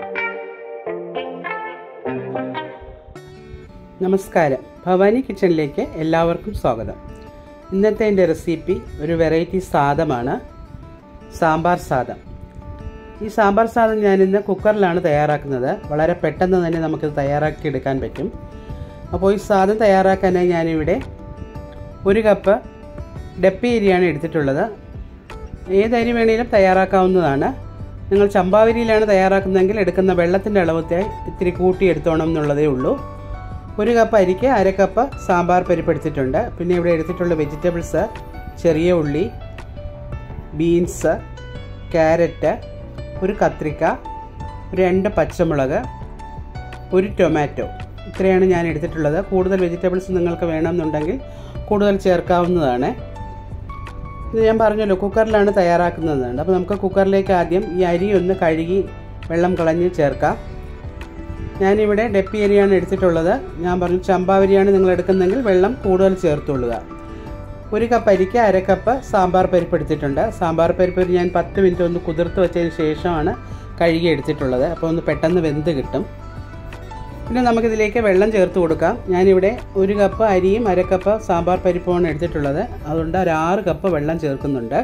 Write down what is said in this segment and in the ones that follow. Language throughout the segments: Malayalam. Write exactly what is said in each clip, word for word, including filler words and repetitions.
നമസ്കാരം, ഭവാനി കിച്ചണിലേക്ക് എല്ലാവർക്കും സ്വാഗതം. ഇന്നത്തെ എൻ്റെ റെസിപ്പി ഒരു വെറൈറ്റി സാദമാണ്, സാമ്പാർ സാദം. ഈ സാമ്പാർ സാദം ഞാനിന്ന് കുക്കറിലാണ് തയ്യാറാക്കുന്നത്. വളരെ പെട്ടെന്ന് തന്നെ നമുക്കിത് തയ്യാറാക്കി എടുക്കാൻ പറ്റും. അപ്പോൾ ഈ സാദം തയ്യാറാക്കാനായി ഞാനിവിടെ ഒരു കപ്പ് ഡപ്പി അരിയാണ് എടുത്തിട്ടുള്ളത്. ഏതരി വേണമെങ്കിലും തയ്യാറാക്കാവുന്നതാണ്. നിങ്ങൾ ചമ്പാവരിയിലാണ് തയ്യാറാക്കുന്നതെങ്കിൽ എടുക്കുന്ന വെള്ളത്തിൻ്റെ അളവത്തെ ഇത്തിരി കൂട്ടി എടുത്തോണം എന്നുള്ളതേ ഉള്ളൂ. ഒരു കപ്പ് അരിക്ക് അര കപ്പ് സാമ്പാർ പരിപ്പ് എടുത്തിട്ടുണ്ട്. പിന്നെ ഇവിടെ എടുത്തിട്ടുള്ള വെജിറ്റബിൾസ് ചെറിയ ഉള്ളി, ബീൻസ്, ക്യാരറ്റ്, ഒരു കത്രിക്ക, രണ്ട് പച്ചമുളക്, ഒരു ടൊമാറ്റോ. ഇത്രയാണ് ഞാൻ എടുത്തിട്ടുള്ളത്. കൂടുതൽ വെജിറ്റബിൾസ് നിങ്ങൾക്ക് വേണമെന്നുണ്ടെങ്കിൽ കൂടുതൽ ചേർക്കാവുന്നതാണ്. ഇത് ഞാൻ പറഞ്ഞല്ലോ കുക്കറിലാണ് തയ്യാറാക്കുന്നതാണ്. അപ്പോൾ നമുക്ക് കുക്കറിലേക്ക് ആദ്യം ഈ അരി ഒന്ന് കഴുകി വെള്ളം കളഞ്ഞ് ചേർക്കാം. ഞാനിവിടെ ഡപ്പി അരിയാണ് എടുത്തിട്ടുള്ളത്. ഞാൻ പറഞ്ഞു ചമ്പാവരിയാണ് നിങ്ങൾ എടുക്കുന്നതെങ്കിൽ വെള്ളം കൂടുതൽ ചേർത്തുകൊള്ളുക. ഒരു കപ്പ് അരിക്ക് അര കപ്പ് സാമ്പാർ പരിപ്പ് എടുത്തിട്ടുണ്ട്. സാമ്പാർ പരിപ്പ് ഞാൻ പത്ത് മിനിറ്റ് ഒന്ന് കുതിർത്ത് വെച്ചതിന് ശേഷമാണ് കഴുകി എടുത്തിട്ടുള്ളത്. അപ്പോൾ ഒന്ന് പെട്ടെന്ന് വെന്ത് കിട്ടും. പിന്നെ നമുക്കിതിലേക്ക് വെള്ളം ചേർത്ത് കൊടുക്കാം. ഞാനിവിടെ ഒരു കപ്പ് അരിയും അര കപ്പ് സാമ്പാർ പരിപ്പുമാണ് എടുത്തിട്ടുള്ളത്. അതുകൊണ്ട് ഒരു ആറ് കപ്പ് വെള്ളം ചേർക്കുന്നുണ്ട്.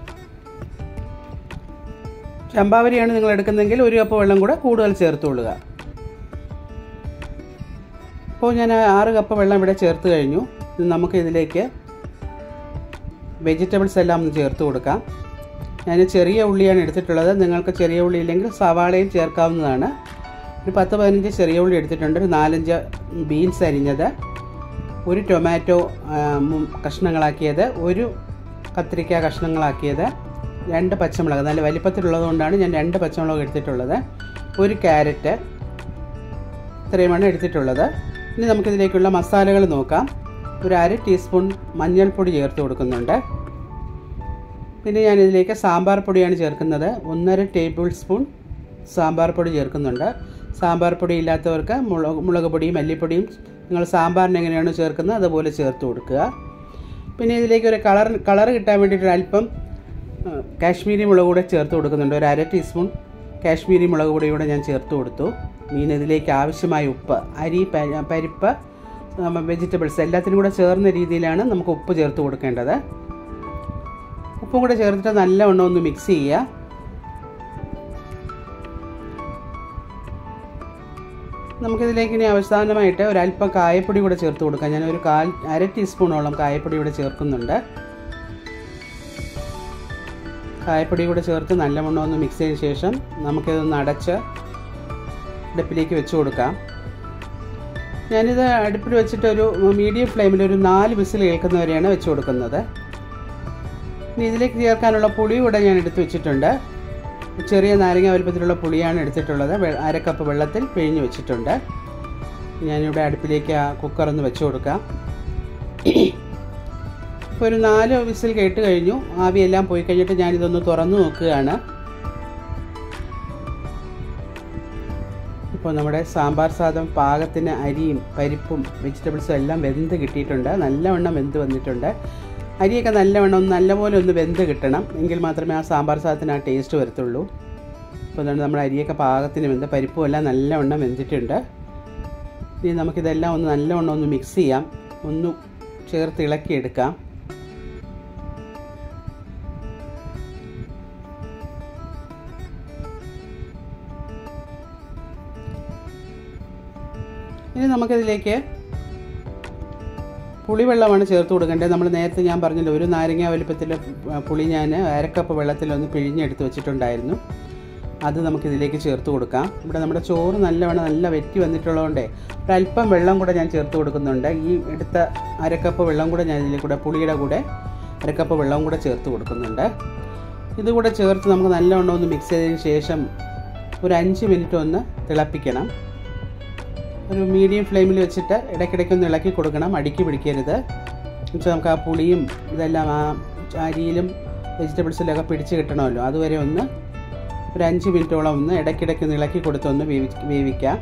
ചമ്പാവരിയാണ് നിങ്ങൾ എടുക്കുന്നതെങ്കിൽ ഒരു കപ്പ് വെള്ളം കൂടെ കൂടുതൽ ചേർത്തുകൊള്ളുക. അപ്പോൾ ഞാൻ ആറ് കപ്പ് വെള്ളം ഇവിടെ ചേർത്ത് കഴിഞ്ഞു. നമുക്കിതിലേക്ക് വെജിറ്റബിൾസ് എല്ലാം ഒന്ന് ചേർത്ത് കൊടുക്കാം. ഞാൻ ചെറിയ ഉള്ളിയാണ് എടുത്തിട്ടുള്ളത്. നിങ്ങൾക്ക് ചെറിയ ഉള്ളി ഇല്ലെങ്കിൽ സവാളയും ചേർക്കാവുന്നതാണ്. ഒരു പത്ത് പതിനഞ്ച് ചെറിയ ഉള്ളി എടുത്തിട്ടുണ്ട്. ഒരു നാലഞ്ച് ബീൻസ് അരിഞ്ഞത്, ഒരു ടൊമാറ്റോ കഷ്ണങ്ങളാക്കിയത്, ഒരു കത്തിരിക്ക കഷ്ണങ്ങളാക്കിയത്, രണ്ട് പച്ചമുളക് നല്ല വലിപ്പത്തിലുള്ളത് കൊണ്ടാണ് ഞാൻ രണ്ട് പച്ചമുളക് എടുത്തിട്ടുള്ളത്, ഒരു ക്യാരറ്റ്. ഇത്രയുമാണ് എടുത്തിട്ടുള്ളത്. ഇനി നമുക്കിതിലേക്കുള്ള മസാലകൾ നോക്കാം. ഒരു അര ടീസ്പൂൺ മഞ്ഞൾപ്പൊടി ചേർത്ത് കൊടുക്കുന്നുണ്ട്. പിന്നെ ഞാനിതിലേക്ക് സാമ്പാർ പൊടിയാണ് ചേർക്കുന്നത്. ഒന്നര ടേബിൾ സ്പൂൺ സാമ്പാർ പൊടി ചേർക്കുന്നുണ്ട്. സാമ്പാർ പൊടി ഇല്ലാത്തവർക്ക് മുളക് മുളക് പൊടിയും മല്ലിപ്പൊടിയും നിങ്ങൾ സാമ്പാറിന് എങ്ങനെയാണോ ചേർക്കുന്നത് അതുപോലെ ചേർത്ത് കൊടുക്കുക. പിന്നെ ഇതിലേക്ക് ഒരു കളർ കളർ കിട്ടാൻ വേണ്ടിയിട്ട് അല്പം കാശ്മീരി മുളക് കൂടെ ചേർത്ത് കൊടുക്കുന്നുണ്ട്. ഒരു അര ടീസ്പൂൺ കാശ്മീരി മുളക് പൊടി കൂടെ ഞാൻ ചേർത്ത് കൊടുത്തു. ഇനി ഇതിലേക്ക് ആവശ്യമായ ഉപ്പ്, അരി, പരിപ്പ്, വെജിറ്റബിൾസ് എല്ലാത്തിനും കൂടെ ചേർന്ന രീതിയിലാണ് നമുക്ക് ഉപ്പ് ചേർത്ത് കൊടുക്കേണ്ടത്. ഉപ്പും കൂടെ ചേർത്തിട്ട് നല്ലവണ്ണം ഒന്ന് മിക്സ് ചെയ്യുക. നമുക്കിതിലേക്ക് ഇനി അവസാനമായിട്ട് ഒരല്പം കായപ്പൊടി കൂടെ ചേർത്ത് കൊടുക്കാം. ഞാൻ ഒരു കാൽ അര ടീസ്പൂണോളം കായപ്പൊടി കൂടെ ചേർക്കുന്നുണ്ട്. കായപ്പൊടി കൂടെ ചേർത്ത് നല്ലവണ്ണം ഒന്ന് മിക്സ് ചെയ്തതിന് ശേഷം നമുക്കിതൊന്ന് അടച്ച് അടുപ്പിലേക്ക് വെച്ച് കൊടുക്കാം. ഞാനിത് അടുപ്പിൽ വെച്ചിട്ടൊരു മീഡിയം ഫ്ലെയിമിൽ ഒരു നാല് വിസിൽ കേൾക്കുന്നവരെയാണ് വെച്ച് കൊടുക്കുന്നത്. ഇനി ഇതിലേക്ക് ചേർക്കാനുള്ള പുളി കൂടെ ഞാൻ എടുത്ത് വെച്ചിട്ടുണ്ട്. ചെറിയ നാരങ്ങ വലുപ്പത്തിലുള്ള പുളിയാണ് എടുത്തിട്ടുള്ളത്. അര കപ്പ് വെള്ളത്തിൽ പിഴിഞ്ഞ് വെച്ചിട്ടുണ്ട്. ഞാനിവിടെ അടുപ്പിലേക്ക് ആ കുക്കറൊന്ന് വെച്ച് കൊടുക്കാം. ഇപ്പോൾ ഒരു നാല് വിസിൽ കേട്ട് കഴിഞ്ഞു. ആവിയെല്ലാം പോയി കഴിഞ്ഞിട്ട് ഞാനിതൊന്ന് തുറന്നു നോക്കുകയാണ്. ഇപ്പോൾ നമ്മുടെ സാമ്പാർ സാദം പാകത്തിന് അരിയും പരിപ്പും വെജിറ്റബിൾസും എല്ലാം വെന്ത് കിട്ടിയിട്ടുണ്ട്. നല്ലവണ്ണം വെന്ത് വന്നിട്ടുണ്ട്. അരിയൊക്കെ നല്ലവണ്ണം ഒന്ന് നല്ലപോലെ ഒന്ന് വെന്ത് കിട്ടണം. എങ്കിൽ മാത്രമേ ആ സാമ്പാർ സാദത്തിന് ആ ടേസ്റ്റ് വരത്തുള്ളൂ. അപ്പോൾ അതുകൊണ്ട് നമ്മുടെ അരിയൊക്കെ പാകത്തിന് വെന്ത് പരിപ്പും എല്ലാം നല്ലവണ്ണം വെന്തിട്ടുണ്ട്. ഇനി നമുക്കിതെല്ലാം ഒന്ന് നല്ലവണ്ണം ഒന്ന് മിക്സ് ചെയ്യാം. ഒന്ന് ചേർത്ത് ഇളക്കിയെടുക്കാം. ഇനി നമുക്കിതിലേക്ക് പുളിവെള്ളമാണ് ചേർത്ത് കൊടുക്കേണ്ടത്. നമ്മൾ നേരത്തെ ഞാൻ പറഞ്ഞല്ലോ ഒരു നാരങ്ങ വലുപ്പത്തിൽ പുളി ഞാൻ അരക്കപ്പ് വെള്ളത്തിലൊന്ന് പിഴിഞ്ഞെടുത്ത് വെച്ചിട്ടുണ്ടായിരുന്നു. അത് നമുക്കിതിലേക്ക് ചേർത്ത് കൊടുക്കാം. ഇവിടെ നമ്മുടെ ചോറ് നല്ലവണ്ണം നല്ല വെറ്റി വന്നിട്ടുള്ളതുകൊണ്ട് ഒരല്പം വെള്ളം കൂടെ ഞാൻ ചേർത്ത് കൊടുക്കുന്നുണ്ട്. ഈ എടുത്ത അരക്കപ്പ് വെള്ളം കൂടെ ഞാൻ ഇതിലേക്ക് കൂടെ പുളിയുടെ കൂടെ അരക്കപ്പ് വെള്ളം കൂടെ ചേർത്ത് കൊടുക്കുന്നുണ്ട്. ഇതുകൂടെ ചേർത്ത് നമുക്ക് നല്ലവണ്ണം ഒന്ന് മിക്സ് ചെയ്തതിന് ശേഷം ഒരു അഞ്ച് മിനിറ്റ് ഒന്ന് തിളപ്പിക്കണം. ഒരു മീഡിയം ഫ്ലെയിമിൽ വെച്ചിട്ട് ഇടയ്ക്കിടയ്ക്കൊന്ന് ഇളക്കി കൊടുക്കണം. അടുക്കി പിടിക്കരുത്. എന്നുവെച്ചാൽ നമുക്ക് ആ പുളിയും ഇതെല്ലാം ആ അരിയിലും വെജിറ്റബിൾസിലൊക്കെ പിടിച്ച് കിട്ടണമല്ലോ. അതുവരെ ഒന്ന് ഒരു അഞ്ച് മിനിറ്റോളം ഒന്ന് ഇടയ്ക്കിടയ്ക്ക് ഒന്ന് ഇളക്കി കൊടുത്തൊന്ന് വേവി വേവിക്കാം.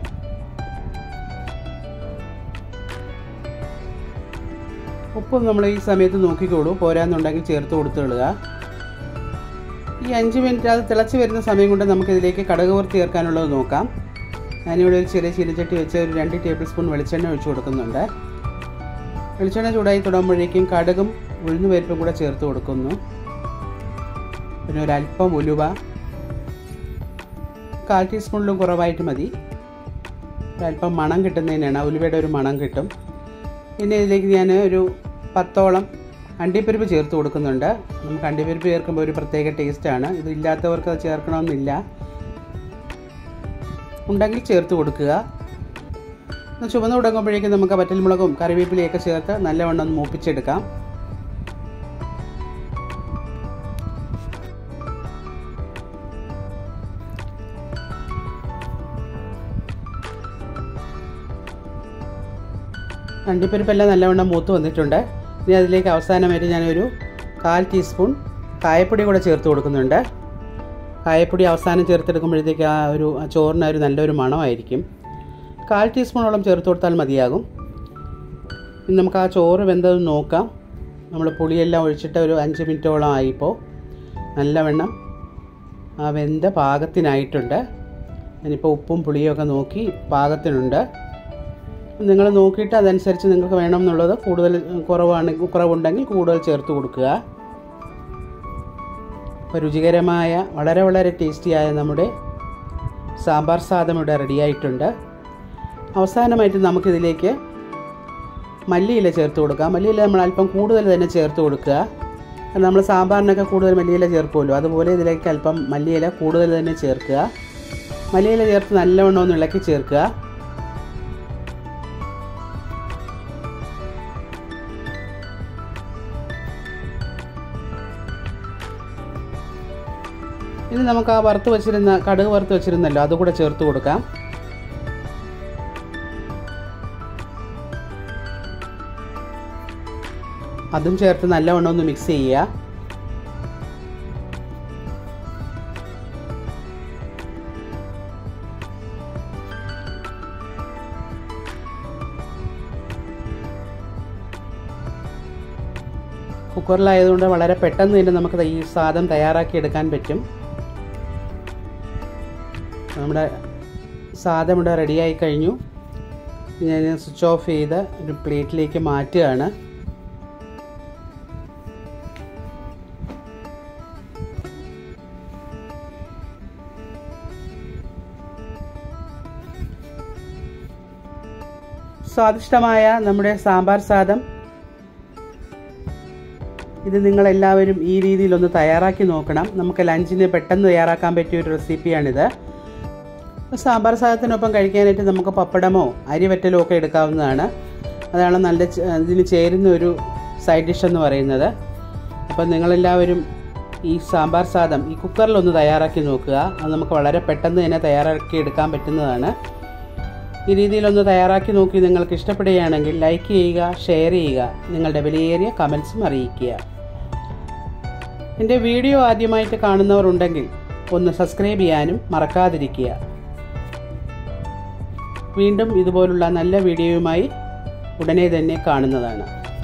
ഉപ്പും നമ്മൾ ഈ സമയത്ത് നോക്കിക്കോളൂ. പോരാന്നുണ്ടെങ്കിൽ ചേർത്ത് കൊടുത്തുകൊള്ളുക. ഈ അഞ്ച് മിനിറ്റ് അത് തിളച്ച് വരുന്ന സമയം കൊണ്ട് നമുക്കിതിലേക്ക് കടുക് വറുത്ത് ചേർക്കാനുള്ളത് നോക്കാം. ഞാനിവിടെ ഒരു ചെറിയ ചീനച്ചട്ടി വെച്ച് ഒരു രണ്ട് ടേബിൾ സ്പൂൺ വെളിച്ചെണ്ണ ഒഴിച്ച് കൊടുക്കുന്നുണ്ട്. വെളിച്ചെണ്ണ ചൂടായി തുടങ്ങുമ്പോഴേക്കും കടുകും ഉഴുന്ന് പരിപ്പും കൂടെ ചേർത്ത് കൊടുക്കുന്നു. പിന്നെ ഒരല്പം ഉലുവ, കാൽ ടീസ്പൂണിലും കുറവായിട്ട് മതി. ഒരല്പം മണം കിട്ടുന്നതിനാണ്, ഉലുവയുടെ ഒരു മണം കിട്ടും. പിന്നെ ഇതിലേക്ക് ഞാൻ ഒരു പത്തോളം അണ്ടിപ്പരിപ്പ് ചേർത്ത് കൊടുക്കുന്നുണ്ട്. നമുക്ക് അണ്ടിപ്പരിപ്പ് ചേർക്കുമ്പോൾ ഒരു പ്രത്യേക ടേസ്റ്റാണ്. ഇത് ഇല്ലാത്തവർക്ക് അത് ചേർക്കണമെന്നില്ല, ഉണ്ടെങ്കിൽ ചേർത്ത് കൊടുക്കുക. ചുവന്ന് തുടങ്ങുമ്പോഴേക്കും നമുക്ക് വറ്റൽമുളകും കറിവേപ്പിലയൊക്കെ ചേർത്ത് നല്ലവണ്ണം ഒന്ന് മൂപ്പിച്ചെടുക്കാം. അണ്ടിപ്പരിപ്പെല്ലാം നല്ലവണ്ണം മൂത്ത് വന്നിട്ടുണ്ട്. ഇനി അതിലേക്ക് അവസാനമായിട്ട് ഞാനൊരു കാൽ ടീസ്പൂൺ കായപ്പൊടി കൂടെ ചേർത്ത് കൊടുക്കുന്നുണ്ട്. കായപ്പൊടി അവസാനം ചേർത്തെടുക്കുമ്പോഴത്തേക്ക് ആ ഒരു ചോറിന് ഒരു നല്ലൊരു മണമായിരിക്കും. കാൽ ടീസ്പൂണോളം ചേർത്ത് കൊടുത്താൽ മതിയാകും. ഇനി നമുക്ക് ആ ചോറ് വെന്തത് നോക്കാം. നമ്മൾ പുളിയെല്ലാം ഒഴിച്ചിട്ട് ഒരു അഞ്ച് മിനിറ്റോളം ആയിപ്പോൾ നല്ലവണ്ണം ആ വെന്ത പാകത്തിനായിട്ടുണ്ട്. ഞാനിപ്പോൾ ഉപ്പും പുളിയൊക്കെ നോക്കി പാകത്തിനുണ്ട്. നിങ്ങൾ നോക്കിയിട്ട് അതനുസരിച്ച് നിങ്ങൾക്ക് വേണമെന്നുള്ളത് കൂടുതൽ കുറവാണെങ്കിൽ കുറവുണ്ടെങ്കിൽ കൂടുതൽ ചേർത്ത് കൊടുക്കുക. അപ്പോൾ രുചികരമായ വളരെ വളരെ ടേസ്റ്റിയായ നമ്മുടെ സാമ്പാർ സാദം ഇവിടെ റെഡിയായിട്ടുണ്ട്. അവസാനമായിട്ട് നമുക്കിതിലേക്ക് മല്ലിയില ചേർത്ത് കൊടുക്കാം. മല്ലിയില നമ്മൾ അല്പം കൂടുതൽ തന്നെ ചേർത്ത് കൊടുക്കുക. കാരണം നമ്മൾ സാമ്പാറിനൊക്കെ കൂടുതൽ മല്ലിയില ചേർക്കുമല്ലോ, അതുപോലെ ഇതിലേക്ക് അല്പം മല്ലിയില കൂടുതൽ തന്നെ ചേർക്കുക. മല്ലിയില ചേർത്ത് നല്ലവണ്ണം ഒന്ന് ഇളക്കി ചേർക്കുക. ഇനി നമുക്ക് ആ വറുത്ത് വെച്ചിരുന്ന കടുക് വറുത്ത് വെച്ചിരുന്നല്ലോ അതുകൂടെ ചേർത്ത് കൊടുക്കാം. അതും ചേർത്ത് നല്ലവണ്ണം ഒന്ന് മിക്സ് ചെയ്യുക. കുക്കറിലായതുകൊണ്ട് വളരെ പെട്ടെന്ന് തന്നെ നമുക്ക് ഈ സാദം തയ്യാറാക്കി എടുക്കാൻ പറ്റും. നമ്മുടെ സാദം ഇവിടെ റെഡിയായി കഴിഞ്ഞു. ഞാൻ സ്വിച്ച് ഓഫ് ചെയ്ത് ഒരു പ്ലേറ്റിലേക്ക് മാറ്റുകയാണ്. സ്വാദിഷ്ടമായ നമ്മുടെ സാമ്പാർ സാദം ഇത് നിങ്ങളെല്ലാവരും ഈ രീതിയിലൊന്ന് തയ്യാറാക്കി നോക്കണം. നമുക്ക് ലഞ്ചിന് പെട്ടെന്ന് തയ്യാറാക്കാൻ പറ്റിയ ഒരു റെസിപ്പിയാണിത്. സാമ്പാർ സാദത്തിനൊപ്പം കഴിക്കാനായിട്ട് നമുക്ക് പപ്പടമോ അരിവറ്റലോ ഒക്കെ എടുക്കാവുന്നതാണ്. അതാണ് നല്ല ഇതിന് ചേരുന്ന ഒരു സൈഡ് ഡിഷ് എന്ന് പറയുന്നത്. അപ്പം നിങ്ങളെല്ലാവരും ഈ സാമ്പാർ സാദം ഈ കുക്കറിലൊന്ന് തയ്യാറാക്കി നോക്കുക. അത് നമുക്ക് വളരെ പെട്ടെന്ന് തന്നെ തയ്യാറാക്കി എടുക്കാൻ പറ്റുന്നതാണ്. ഈ രീതിയിലൊന്ന് തയ്യാറാക്കി നോക്കി നിങ്ങൾക്ക് ഇഷ്ടപ്പെടുകയാണെങ്കിൽ ലൈക്ക് ചെയ്യുക, ഷെയർ ചെയ്യുക, നിങ്ങളുടെ വിലയേറിയ കമൻസും അറിയിക്കുക. എൻ്റെ വീഡിയോ ആദ്യമായിട്ട് കാണുന്നവർ ഉണ്ടെങ്കിൽ ഒന്ന് സബ്സ്ക്രൈബ് ചെയ്യാനും മറക്കാതിരിക്കുക. വീണ്ടും ഇതുപോലുള്ള നല്ല വീഡിയോയുമായി ഉടനെ തന്നെ കാണുന്നതാണ്.